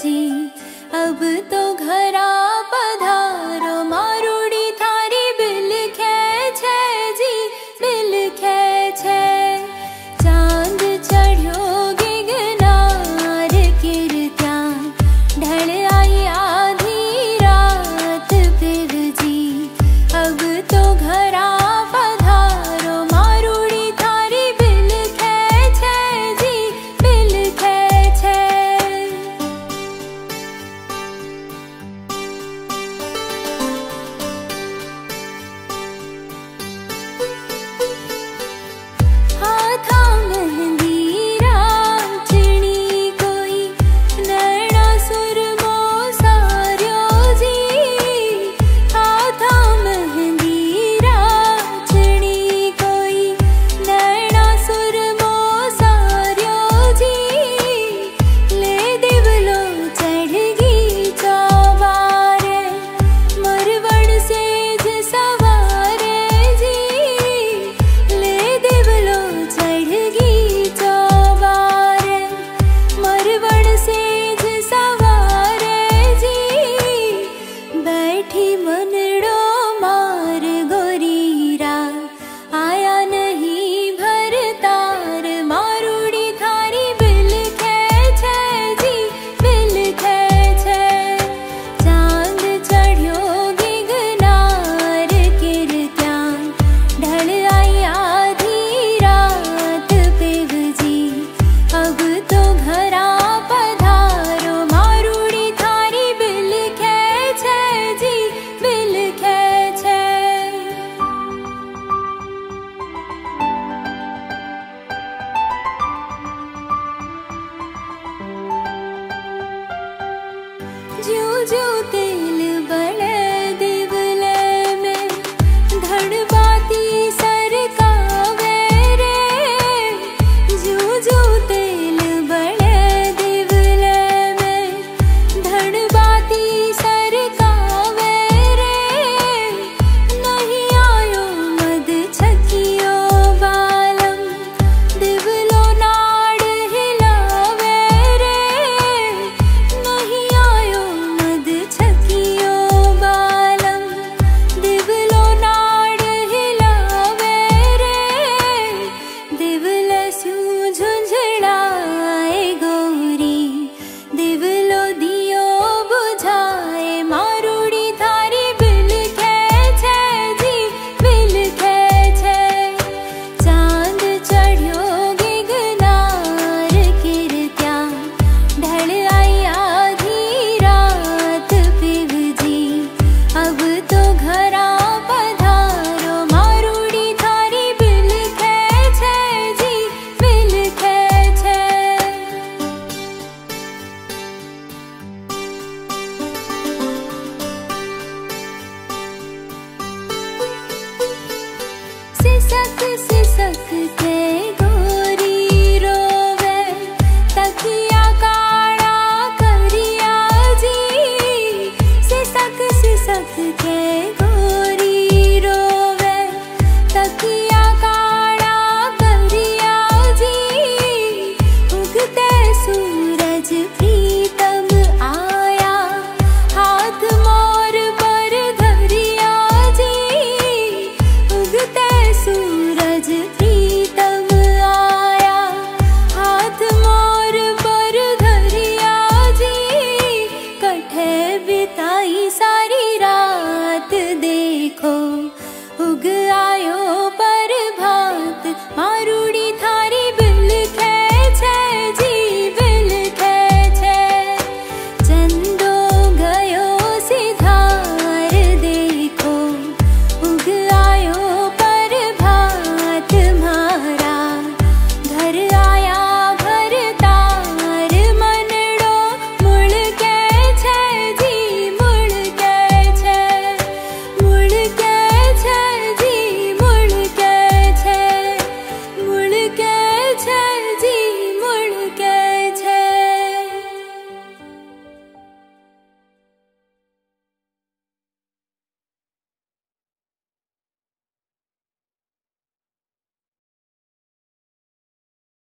जी, अब तो घरा पधारो मारुड़ी थारी बिल खेछे जी, बिल खेछे। चांद चढ़्यो गिगनार कीर्त्यान, ढल आई आधी रात पिव जी, अब तो घरा पधारो मारुड़ी थारी बिल खेछे जी, बिल खेछे। हाथा मेहंदी रांचणी कोई, नैना सुरमो सार्यो जी, हाथा मेहंदी रांचणी कोई, नैना सुरमो सार्यो जी। ले दिवलो चढ़गी चौबारे, मरवण सेज सवारे जी, ले दिवलो चढ़गी चौबारे, मरवण सेज सवारे जी। बैठी मनड़ो मार गोरीरा, आया नहीं भरतार मारुड़ी थारी बिल खेछे जी, बिल खेछे। चांद चढ़्यो गिगनार कीर्त्यान, ढल आई आधी रात पिव जी, अब तो घरा पधारो मारुड़ी थारी बिल खेछे जी, बिल खेछे। ज्यों ज्यों तेल बले दिवले में, धड़बाती सरकावे रे। ज्यों ज्यों तेल बले दिवले में, धड़बाती सरकावे रे। नहीं आयो मद छकियो बालम, दिवलो नाड़ हिलावे रे। नहीं आयो मद छकियो बालम, दिवलो नाड़ हिलावे रे। दिवले स्यूं झुंझड़ाए गोरी, दिवलो दियो बुझाए मारुड़ी थारी बिल खेछे जी, बिल खेछे। चांद चढ़्यो गिगनार कीर्त्यान, ढल आई आधी रात पिव जी, अब तो घरा पधारो मारुड़ी थारी बिल खेछे जी, बिल खेछे। सिसक सिसक के गोरी रोवे, तकिया काड़ा करिया जी। सिसक सिसक के गोरी रोवे, तकिया काड़ा करिया जी। उगते सूरज प्रीतम आया, हाथ मोर पर धरिया जी। उगते सूरज प्रीतम आया, हाथ मोर पर धरिया जी। कठे बिताई सा